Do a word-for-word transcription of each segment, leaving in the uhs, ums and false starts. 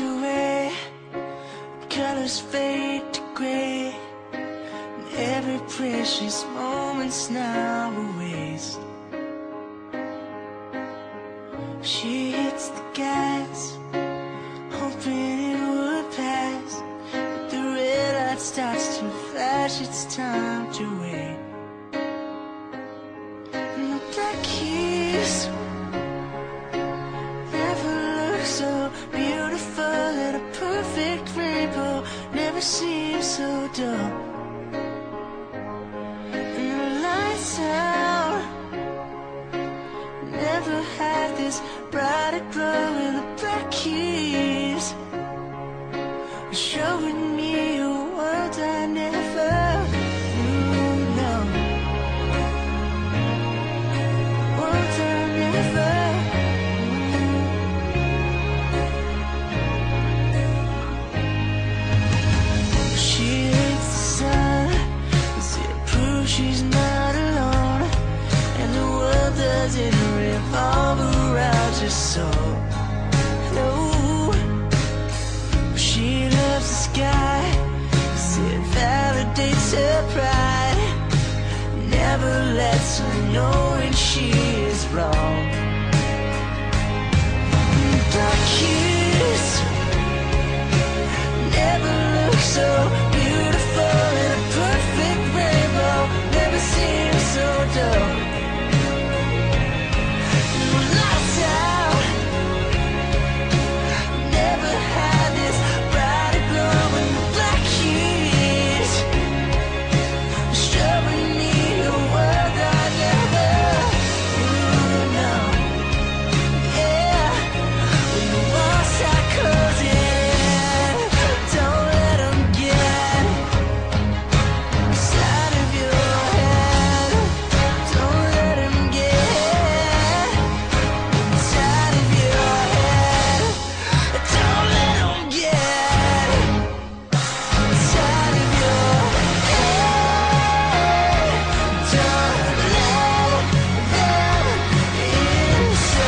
away, colors fade to gray, and every precious moment's now a waste. She hits the gas, hoping it would pass, but the red light starts to flash, it's time to wait. And the black keys never look so beautiful, and a perfect rainbow never seems so dull. And the lights out never had this brighter glow, and the black keys are showing me a world I never knew. No, world I never knew. She hates the sun, cause it proves she's not alone, and the world doesn't revolve around her soul. No, she loves the sky, cause it validates her pride, never lets her know when she is wrong. Dark keys never look so beautiful, and a perfect rainbow never seems so dull. Lights out never had this brighter glow, and the black keys are showing me a world I never knew. No, yeah, when the walls are closing, don't let them get inside of your head. Don't let them get inside of your head. Don't let them get inside of your head. Don't let them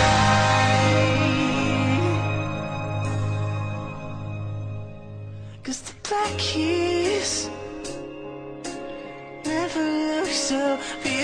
inside. 'Cause the black keys never look so beautiful,